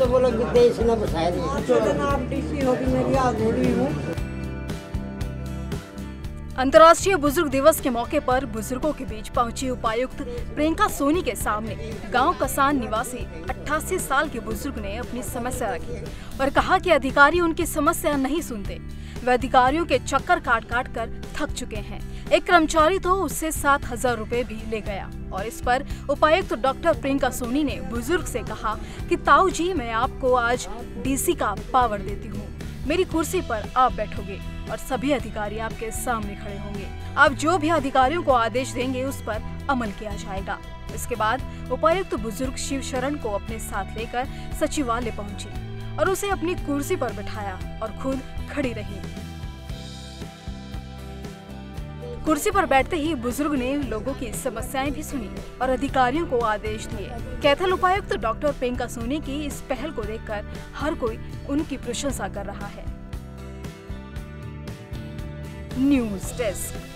तो बोला कि देश न बसाए आप डीसी होगी मेरी हाथ जोड़ी हूँ। अंतर्राष्ट्रीय बुजुर्ग दिवस के मौके पर बुजुर्गों के बीच पहुंची उपायुक्त प्रियंका सोनी के सामने गांव कसान निवासी 88 साल के बुजुर्ग ने अपनी समस्या रखी और कहा कि अधिकारी उनकी समस्या नहीं सुनते। वे अधिकारियों के चक्कर काट काट कर थक चुके हैं। एक कर्मचारी तो उससे 7,000 रुपए भी ले गया। और इस पर उपायुक्त डॉक्टर प्रियंका सोनी ने बुजुर्ग से कहा कि ताऊ जी, मैं आपको आज डीसी का पावर देती हूँ। मेरी कुर्सी पर आप बैठोगे और सभी अधिकारी आपके सामने खड़े होंगे। आप जो भी अधिकारियों को आदेश देंगे उस पर अमल किया जाएगा। इसके बाद उपायुक्त बुजुर्ग शिव शरण को अपने साथ लेकर सचिवालय पहुंची और उसे अपनी कुर्सी पर बिठाया और खुद खड़ी रही। कुर्सी पर बैठते ही बुजुर्ग ने लोगों की समस्याएं भी सुनी और अधिकारियों को आदेश दिए। कैथल उपायुक्त डॉक्टर प्रियंका सोनी की इस पहल को देखकर हर कोई उनकी प्रशंसा कर रहा है। News desk.